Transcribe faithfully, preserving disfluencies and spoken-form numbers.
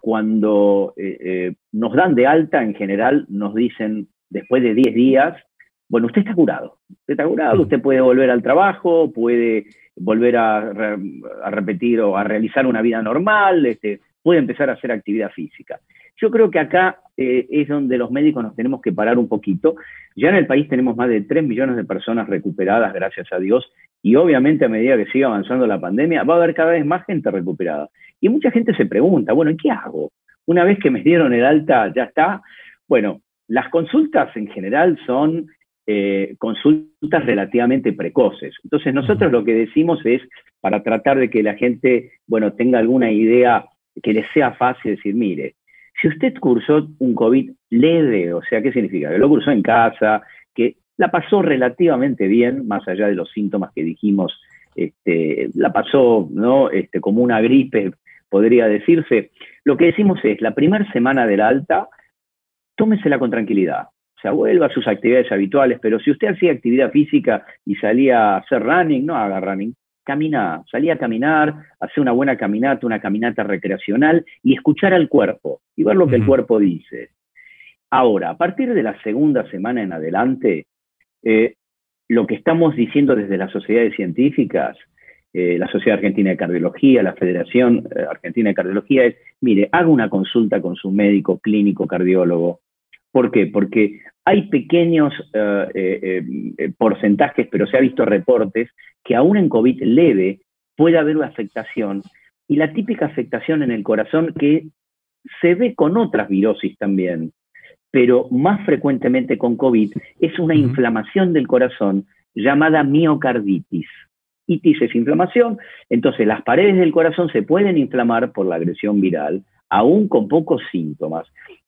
cuando eh, eh, nos dan de alta, en general nos dicen después de diez días, bueno, usted está curado, usted está curado, usted puede volver al trabajo, puede volver a, re, a repetir o a realizar una vida normal, este, puede empezar a hacer actividad física. Yo creo que acá eh, es donde los médicos nos tenemos que parar un poquito. Ya en el país tenemos más de tres millones de personas recuperadas, gracias a Dios, y obviamente a medida que siga avanzando la pandemia, va a haber cada vez más gente recuperada. Y mucha gente se pregunta, bueno, ¿y qué hago? Una vez que me dieron el alta, ya está. Bueno, las consultas en general son eh, consultas relativamente precoces. Entonces nosotros lo que decimos es, para tratar de que la gente, bueno, tenga alguna idea, que les sea fácil decir, mire, si usted cursó un COVID leve, o sea, ¿qué significa? Que lo cursó en casa, que la pasó relativamente bien, más allá de los síntomas que dijimos, este, la pasó, ¿no? este, como una gripe, podría decirse. Lo que decimos es, la primera semana del alta, tómesela con tranquilidad. O sea, vuelva a sus actividades habituales, pero si usted hacía actividad física y salía a hacer running, no haga running. Camina, salía a caminar, hacer una buena caminata, una caminata recreacional y escuchar al cuerpo y ver lo que uh-huh. el cuerpo dice. Ahora, a partir de la segunda semana en adelante, eh, lo que estamos diciendo desde las sociedades científicas, eh, la Sociedad Argentina de Cardiología, la Federación Argentina de Cardiología, es, mire, haga una consulta con su médico clínico cardiólogo. ¿Por qué? Porque hay pequeños uh, eh, eh, porcentajes, pero se ha visto reportes, que aún en COVID leve puede haber una afectación, y la típica afectación en el corazón que se ve con otras virosis también, pero más frecuentemente con COVID, es una uh-huh. inflamación del corazón llamada miocarditis. Itis es inflamación, entonces las paredes del corazón se pueden inflamar por la agresión viral, aún con pocos síntomas.